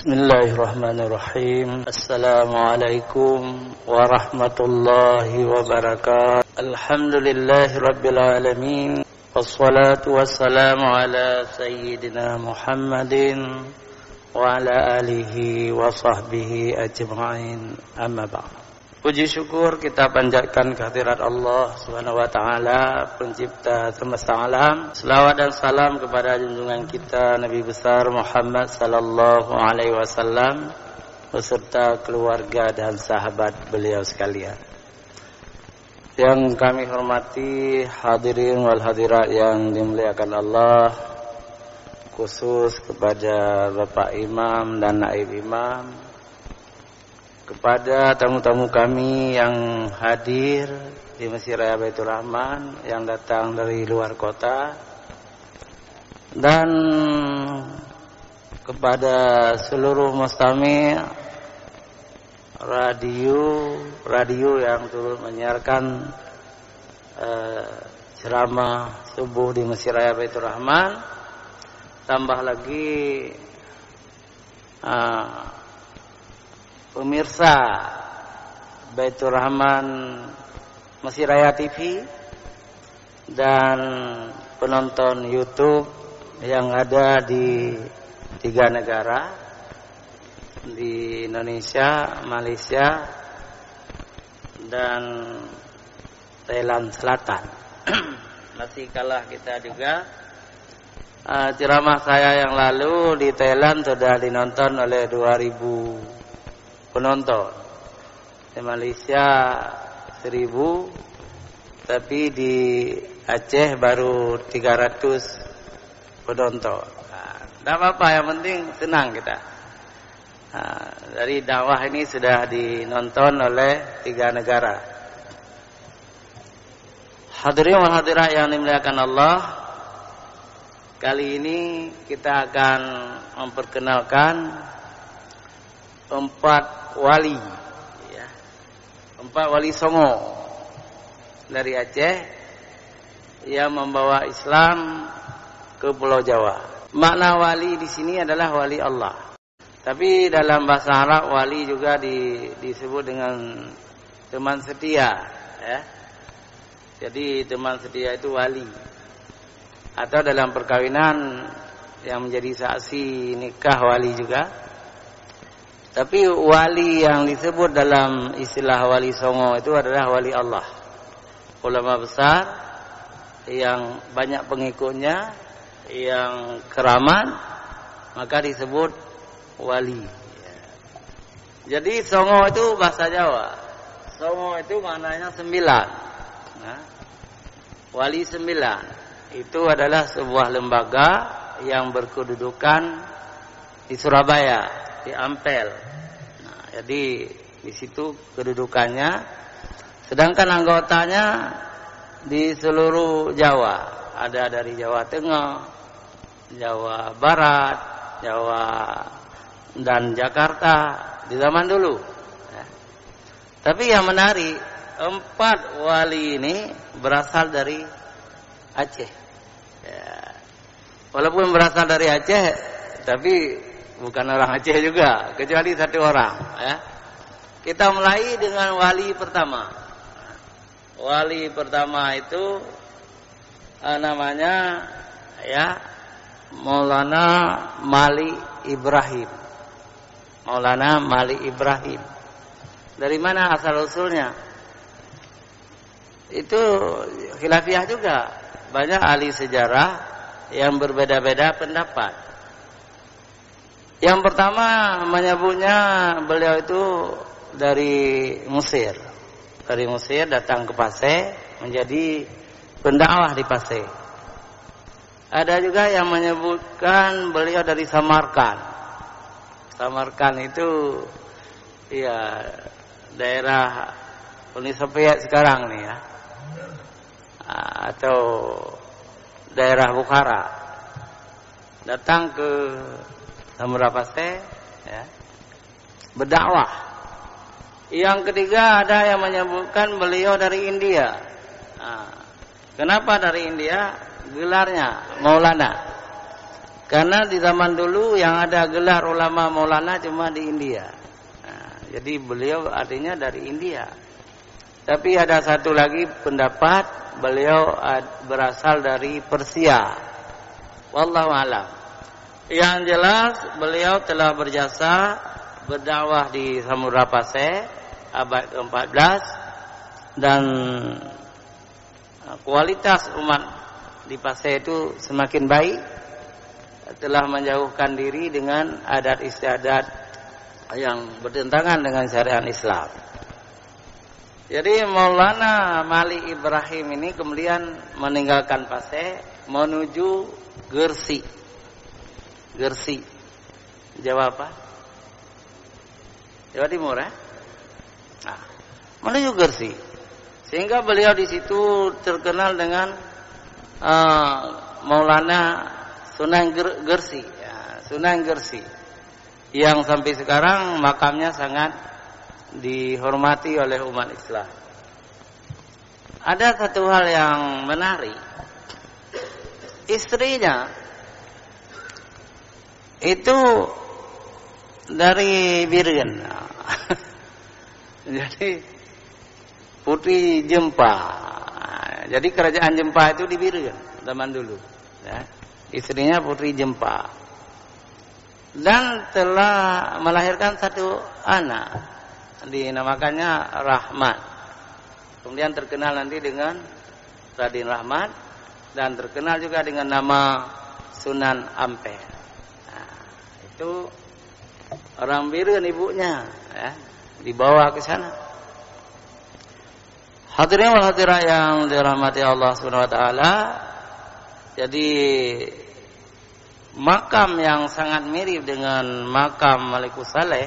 Bismillahirrahmanirrahim. Assalamualaikum warahmatullahi wabarakatuh. Alhamdulillahirabbil alamin. Wassalatu wassalamu ala sayyidina Muhammadin wa ala alihi wa sahbihi ajma'in. Amma ba'd. Puji syukur kita panjatkan kehadirat Allah Subhanahu wa taala, pencipta semesta alam. Selawat dan salam kepada junjungan kita Nabi besar Muhammad sallallahu alaihi wasallam beserta keluarga dan sahabat beliau sekalian. Yang kami hormati hadirin wal hadirat yang dimuliakan Allah, khusus kepada Bapak Imam dan Naib Imam, kepada tamu-tamu kami yang hadir di Masjid Raya Baitur Rahman, yang datang dari luar kota, dan kepada seluruh mustami' radio yang turut menyiarkan ceramah subuh di Masjid Raya Baitur Rahman. Tambah lagi pemirsa Baitur Rahman Masjid Raya TV dan penonton YouTube yang ada di 3 negara, di Indonesia, Malaysia, dan Thailand Selatan. Masih kalah kita juga. Ceramah saya yang lalu di Thailand sudah dinonton oleh 2.000 penonton. Di Malaysia 1.000, tapi di Aceh baru 300 penonton. Tidak apa-apa, yang penting senang kita. Dari dakwah ini sudah dinonton oleh 3 negara. Hadirin wal hadirat yang dimuliakan Allah, kali ini kita akan memperkenalkan 4 wali, ya. 4 wali songo dari Aceh yang membawa Islam ke Pulau Jawa. Makna wali di sini adalah wali Allah. Tapi dalam bahasa Arab wali juga disebut dengan teman setia, ya. Jadi teman setia itu wali. Atau dalam perkawinan yang menjadi saksi nikah wali juga. Tapi wali yang disebut dalam istilah wali songo itu adalah wali Allah. Ulama besar yang banyak pengikutnya, yang keramat, maka disebut wali. Jadi songo itu bahasa Jawa. Songo itu maknanya 9. Nah, wali 9 itu adalah sebuah lembaga yang berkedudukan di Surabaya, di Ampel. Nah, jadi di situ kedudukannya, sedangkan anggotanya di seluruh Jawa. Ada dari Jawa Tengah, Jawa Barat, Jawa dan Jakarta di zaman dulu. Ya. Tapi yang menarik, 4 wali ini berasal dari Aceh. Ya. Walaupun berasal dari Aceh, tapi bukan orang Aceh juga, kecuali 1 orang. Ya. Kita mulai dengan wali pertama. Wali pertama itu namanya, ya, Maulana Mali Ibrahim. Maulana Mali Ibrahim. Dari mana asal usulnya? Itu khilafiyah juga. Banyak ahli sejarah yang berbeda-beda pendapat. Yang pertama menyebutnya beliau itu dari Mesir. Dari Mesir datang ke Pasai menjadi pendakwah di Pasai. Ada juga yang menyebutkan beliau dari Samarkand. Samarkand itu, ya, daerah Uni Soviet sekarang nih, ya, atau daerah Bukhara. Datang ke Samudra Pasai, ya, berdakwah. Yang ketiga ada yang menyebutkan beliau dari India. Kenapa dari India? Gelarnya Maulana. Karena di zaman dulu yang ada gelar ulama Maulana cuma di India. Nah, jadi beliau artinya dari India. Tapi ada satu lagi pendapat beliau berasal dari Persia. Wallahu a'lam. Yang jelas beliau telah berjasa berdakwah di Samudra Pasai abad ke-14 dan kualitas umat di Pasai itu semakin baik, telah menjauhkan diri dengan adat istiadat yang bertentangan dengan syariat Islam. Jadi Maulana Malik Ibrahim ini kemudian meninggalkan Pasai menuju Gresik. Gresik, Jawa apa? Jawa Timur ya? Nah, menuju Gresik. Sehingga beliau di situ terkenal dengan Maulana Sunan Gresik, ya, Sunan Gresik, yang sampai sekarang makamnya sangat dihormati oleh umat Islam. Ada satu hal yang menarik, istrinya itu dari Birgen. Jadi Putri Jempa. Jadi kerajaan Jempa itu di Birgen zaman dulu, ya. Istrinya Putri Jempa. Dan telah melahirkan satu anak, dinamakannya Rahmat. Kemudian terkenal nanti dengan Raden Rahmat, dan terkenal juga dengan nama Sunan Ampel. Nah, itu orang Birgen ibunya, ya, dibawa ke sana. Hadirin wal hadirat yang dirahmati Allah Subhanahu wa taala. Jadi makam yang sangat mirip dengan makam Malikus Saleh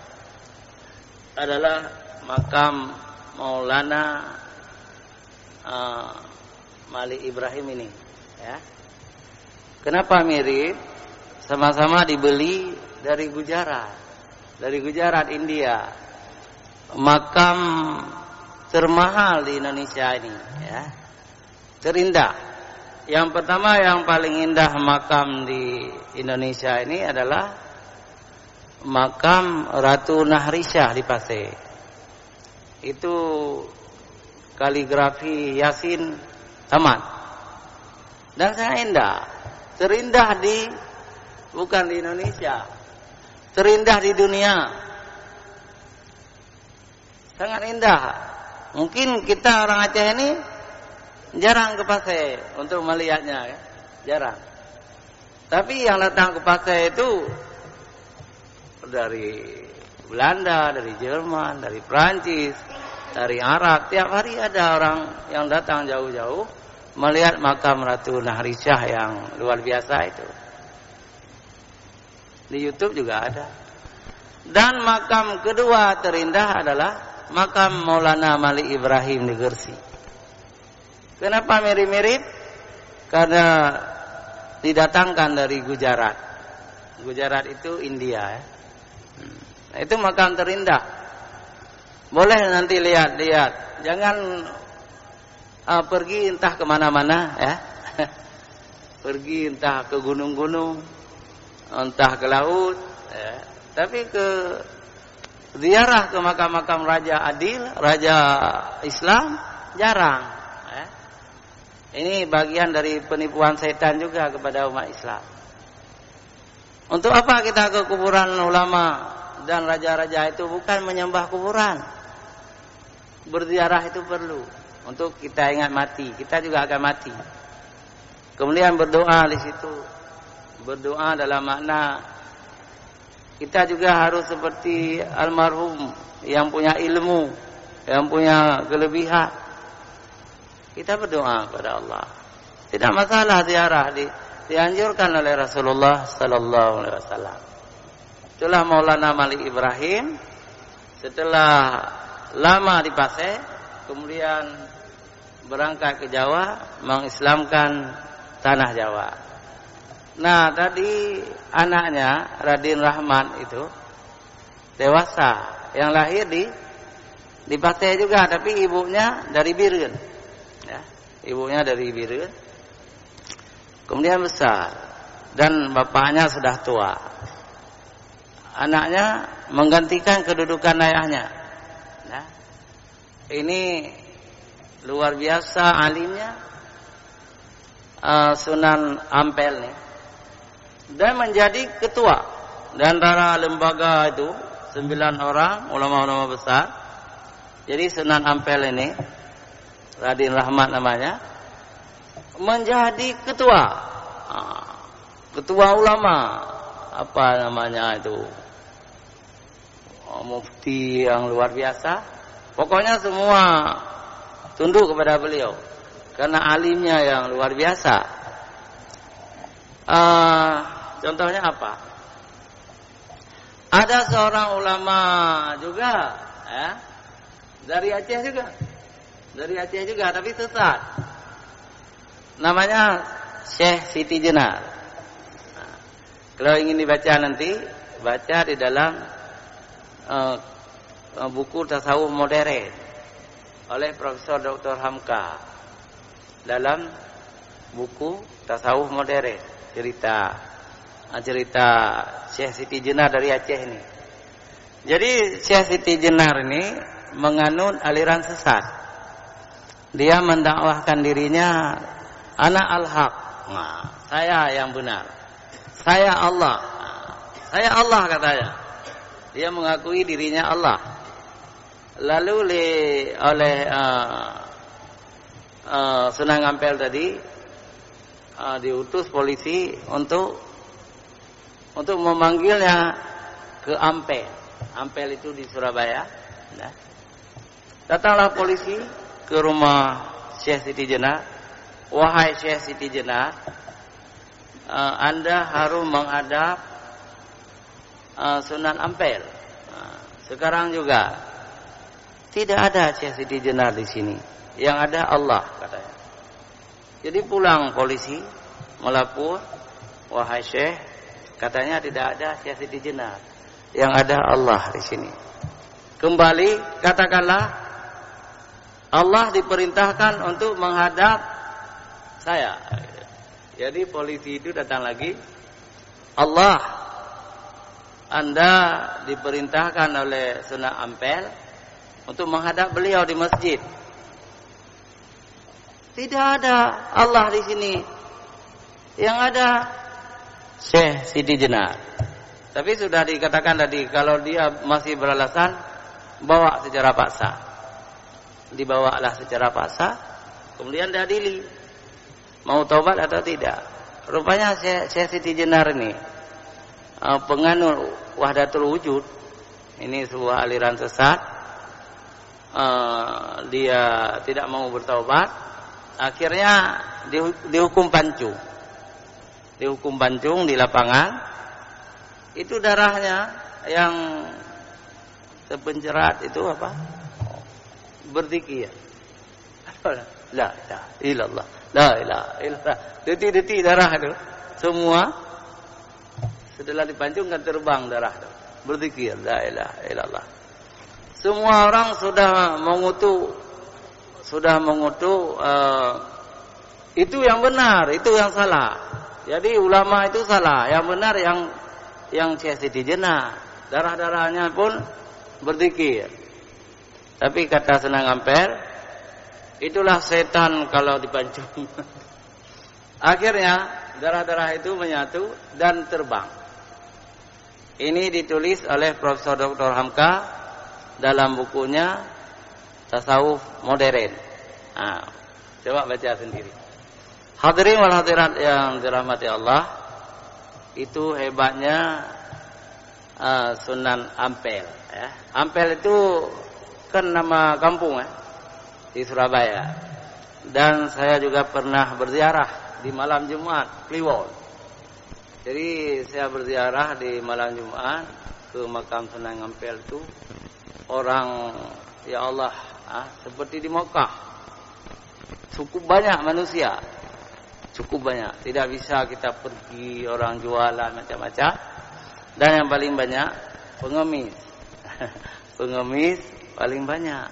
adalah makam Maulana Malik Ibrahim ini, ya. Kenapa mirip? Sama-sama dibeli dari Gujarat, India. Makam termahal di Indonesia ini, ya. Terindah. Yang pertama, yang paling indah makam di Indonesia ini adalah makam Ratu Nahrisyah di Pasai. Itu kaligrafi Yasin Ahmad. Dan sangat indah. Terindah bukan di Indonesia, terindah di dunia. Sangat indah. Mungkin kita orang Aceh ini jarang ke Pasai untuk melihatnya, ya. Jarang. Tapi yang datang ke Pasai itu dari Belanda, dari Jerman, dari Prancis, dari Arab. Tiap hari ada orang yang datang jauh-jauh melihat makam Ratu Nahrisyah yang luar biasa itu. Di YouTube juga ada. Dan makam kedua terindah adalah makam Maulana Malik Ibrahim di Gresik. Kenapa mirip-mirip? Karena didatangkan dari Gujarat. Gujarat itu India, ya. Nah, itu makam terindah. Boleh nanti lihat-lihat. Jangan pergi entah kemana-mana, ya. Pergi entah ke gunung-gunung, entah ke laut, ya. Tapi ziarah ke makam-makam Raja Adil, Raja Islam jarang. Ini bagian dari penipuan setan juga kepada umat Islam. Untuk apa kita ke kuburan ulama dan raja-raja itu? Bukan menyembah kuburan. Berziarah itu perlu untuk kita ingat mati. Kita juga akan mati. Kemudian berdoa di situ. Berdoa dalam makna kita juga harus seperti almarhum yang punya ilmu, yang punya kelebihan. Kita berdoa kepada Allah. Tidak masalah ziarah, dianjurkan oleh Rasulullah sallallahu alaihi wasallam. Itulah Maulana Malik Ibrahim setelah lama di Pasai, kemudian berangkat ke Jawa mengislamkan tanah Jawa. Nah, tadi anaknya Raden Rahmat itu dewasa, yang lahir di Pasai juga, tapi ibunya dari Birgen. Ya, ibunya dari Birgen. Kemudian besar dan bapaknya sudah tua. Anaknya menggantikan kedudukan ayahnya. Nah, ini luar biasa alimnya Sunan Ampel nih. Dan menjadi ketua dan antara lembaga itu 9 orang ulama-ulama besar. Jadi Sunan Ampel ini Raden Rahmat namanya menjadi ketua. Ketua ulama apa namanya itu? Mufti yang luar biasa. Pokoknya semua tunduk kepada beliau karena alimnya yang luar biasa. Contohnya apa? Ada seorang ulama juga, ya, dari Aceh juga, tapi sesat. Namanya Syekh Siti Jenar. Nah, kalau ingin dibaca nanti, baca di dalam buku Tasawuf Modern oleh Profesor Dr. Hamka. Dalam buku Tasawuf Modern, cerita Syekh Siti Jenar dari Aceh ini. Jadi Syekh Siti Jenar ini menganut aliran sesat. Dia mendakwahkan dirinya ana al-haq. Nah, saya yang benar. Saya Allah. Saya Allah katanya. Dia mengakui dirinya Allah. Lalu oleh Sunan Ampel tadi diutus polisi untuk memanggilnya ke Ampel. Ampel itu di Surabaya. Nah, datanglah polisi ke rumah Syekh Siti Jenar. Wahai Syekh Siti Jenar, Anda harus menghadap Sunan Ampel. Sekarang juga tidak ada Syekh Siti Jenar di sini. Yang ada Allah katanya. Jadi pulang polisi melapor, wahai Syekh, katanya tidak ada Syekh Siti Jenar. Yang ada Allah di sini. Kembali katakanlah Allah diperintahkan untuk menghadap saya. Jadi polisi itu datang lagi. Allah, Anda diperintahkan oleh Sunan Ampel untuk menghadap beliau di masjid. Tidak ada Allah di sini. Yang ada Syekh Siti Jenar. Tapi sudah dikatakan tadi, kalau dia masih beralasan, bawa secara paksa. Dibawalah secara paksa, kemudian diadili. Mau taubat atau tidak. Rupanya Syekh Siti Jenar ini penganut Wahdatul Wujud. Ini sebuah aliran sesat. Dia tidak mau bertaubat. Akhirnya dihukum pancung. Dihukum pancung di lapangan. Itu darahnya yang terpencerat itu apa? Berzikir. La ilaha illallah. La ilaha illallah. Detik-detik darah itu semua setelah dipancung kan terbang darah itu. Berzikir la ilaha illallah. Semua orang sudah mengutuk itu yang benar, itu yang salah. Jadi ulama itu salah, yang benar yang Syekh Siti Jenar. Darah-darahnya pun berzikir. Tapi kata Sunan Ampel, itulah setan kalau dipancung. Akhirnya darah-darah itu menyatu dan terbang. Ini ditulis oleh Profesor Dr. Hamka dalam bukunya Tasawuf Modern. Nah, coba baca sendiri. Hadirin wal hadirat yang dirahmati Allah, itu hebatnya Sunan Ampel. Ya. Ampel itu kan nama kampung di Surabaya. Dan saya juga pernah berziarah di malam Jumat, Kliwon. Jadi saya berziarah di malam Jumat ke makam Sunan Ampel itu orang, ya Allah, seperti di Mekah. Cukup banyak manusia. Cukup banyak. Tidak bisa kita pergi orang jualan macam-macam. Dan yang paling banyak pengemis. Pengemis paling banyak.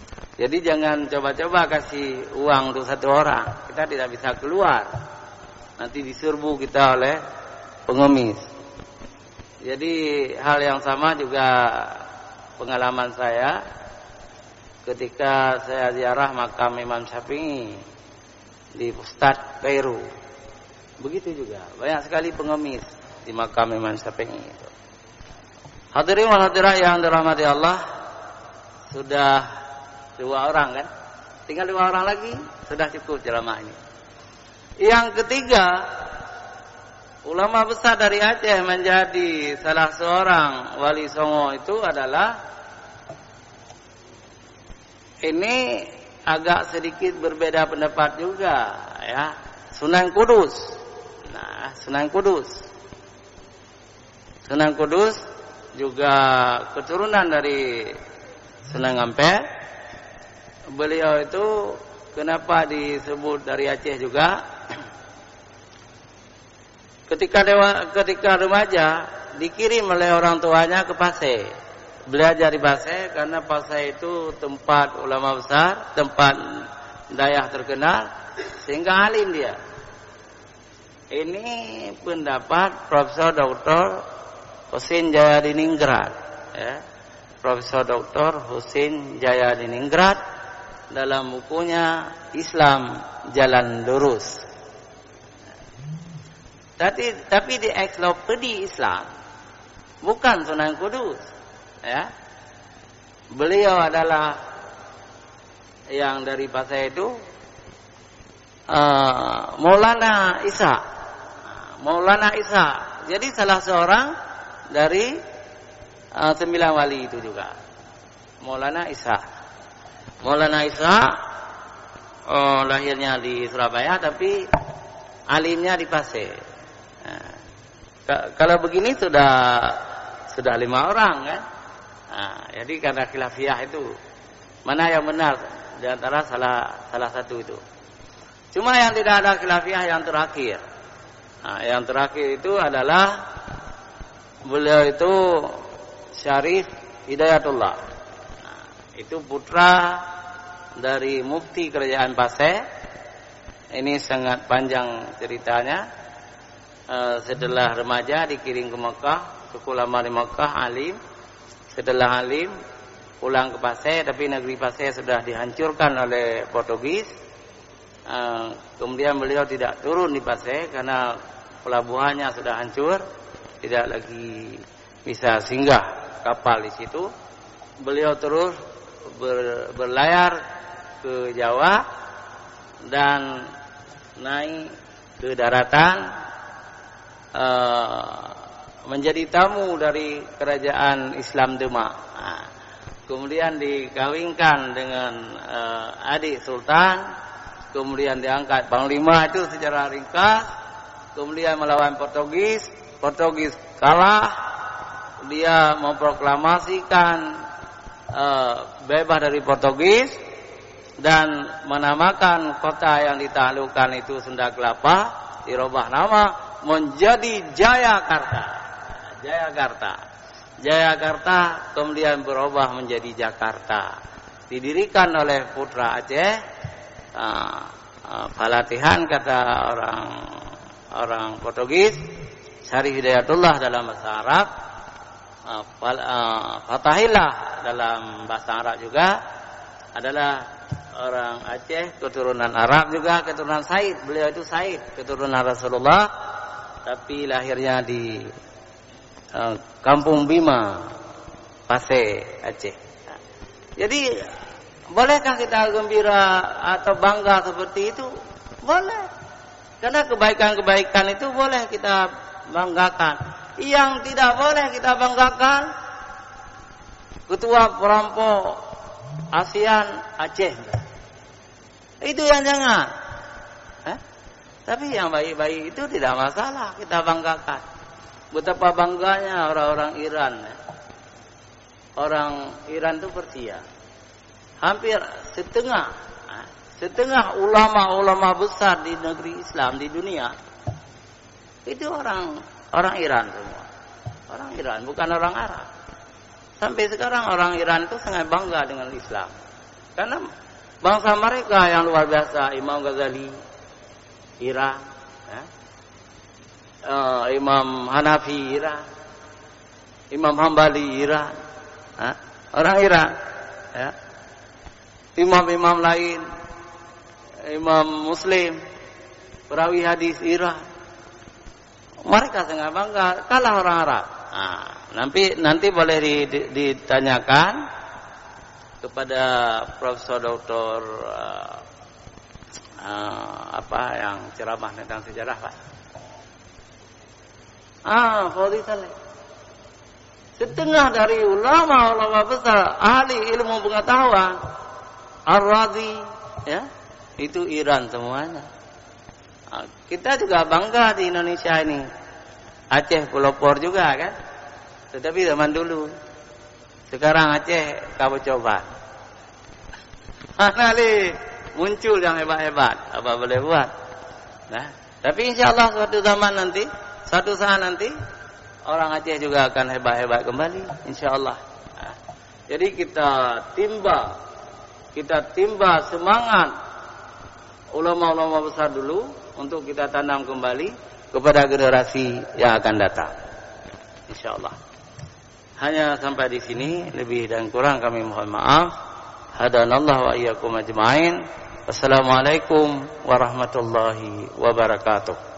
Jadi jangan coba-coba kasih uang untuk satu orang. Kita tidak bisa keluar. nanti diserbu kita oleh pengemis. Jadi hal yang sama juga pengalaman saya ketika saya ziarah makam Imam Syafi'i di Pusat Peru. Begitu juga banyak sekali pengemis di makam Imam Syafi'i itu. Hadirin wal hadirat yang dirahmati Allah, sudah 2 orang kan? Tinggal 2 orang lagi, sudah cukup ceramah ini. Yang ketiga, ulama besar dari Aceh menjadi salah seorang wali songo itu adalah, ini agak sedikit berbeda pendapat juga ya, Sunan Kudus. Nah, Sunan Kudus juga keturunan dari Sunan Ampel. Beliau itu kenapa disebut dari Aceh juga? Ketika remaja dikirim oleh orang tuanya ke Pasai, belajar di Pasai karena Pasai itu tempat ulama besar, tempat dayah terkenal, sehingga alim dia. Ini pendapat Profesor Dr. Husin Jayadiningrat, ya. Profesor Dr. Husin Jayadiningrat dalam bukunya Islam Jalan Lurus. Tapi di ensiklopedi Islam bukan Sunan Kudus, ya. Beliau adalah yang dari Pasai itu Maulana Isa. Jadi salah seorang dari 9 wali itu juga. Maulana Isa lahirnya di Surabaya tapi alimnya di Pasai. Nah, kalau begini sudah 5 orang kan? Nah, jadi karena khilafiyah itu mana yang benar di antara salah satu itu. Cuma yang tidak ada khilafiyah yang terakhir. Nah, yang terakhir itu adalah beliau itu Syarif Hidayatullah. Nah, itu putra dari mufti kerajaan Pasai. Ini sangat panjang ceritanya. Setelah remaja dikirim ke Mekah, cukup lama di Mekah, alim. Setelah alim pulang ke Pasai, tapi negeri Pasai sudah dihancurkan oleh Portugis. Kemudian beliau tidak turun di Pasai karena pelabuhannya sudah hancur, tidak lagi bisa singgah kapal di situ. Beliau terus berlayar ke Jawa dan naik ke daratan, menjadi tamu dari kerajaan Islam Demak. Kemudian dikawinkan dengan adik sultan, kemudian diangkat panglima itu secara ringkas. Kemudian melawan Portugis kalah. Dia memproklamasikan bebas dari Portugis dan menamakan kota yang ditaklukkan itu Sunda Kelapa, dirubah nama menjadi Jayakarta kemudian berubah menjadi Jakarta. Didirikan oleh putra Aceh, Falatihan kata orang Portugis, Syarif Hidayatullah dalam bahasa Arab, Fatahillah dalam bahasa Arab juga, adalah orang Aceh, keturunan Arab juga, keturunan Said. Beliau itu Said, keturunan Rasulullah, tapi lahirnya di Kampung Bima, Pasai, Aceh. Jadi bolehkah kita gembira atau bangga seperti itu? Boleh. Karena kebaikan-kebaikan itu boleh kita banggakan. Yang tidak boleh kita banggakan, ketua perampok ASEAN Aceh. Itu yang jangan. Tapi yang baik-baik itu tidak masalah kita banggakan. Betapa bangganya orang-orang Iran. Orang Iran itu Persia. Hampir setengah ulama-ulama besar di negeri Islam di dunia itu orang Iran semua. Orang Iran, bukan orang Arab. Sampai sekarang orang Iran itu sangat bangga dengan Islam. Karena bangsa mereka yang luar biasa, Imam Ghazali, Iran, Imam Hanafi Iran, Imam Hambali Iran, orang Iran, ya. Imam-imam lain, Imam Muslim, perawi hadis Iran, mereka sangat bangga kalah orang Arab. Nanti boleh ditanyakan kepada Profesor Doktor yang ceramah tentang sejarah, Pak. Fadhil Saleh. Setengah dari ulama besar, ahli ilmu pengetahuan, Ar-Razi, ya, itu Iran semuanya. Kita juga bangga di Indonesia ini. Aceh pelopor juga kan. Tetapi zaman dulu. Sekarang Aceh kau coba. Mana muncul yang hebat-hebat. Apa boleh buat? Nah, tapi insyaallah suatu saat nanti orang Aceh juga akan hebat-hebat kembali, insyaallah. Nah, jadi kita timba semangat ulama-ulama besar dulu untuk kita tanam kembali kepada generasi yang akan datang, insyaallah. Hanya sampai di sini, lebih dan kurang kami mohon maaf. Hadanallahu wa iyyakum ajma'in. Wassalamualaikum warahmatullahi wabarakatuh.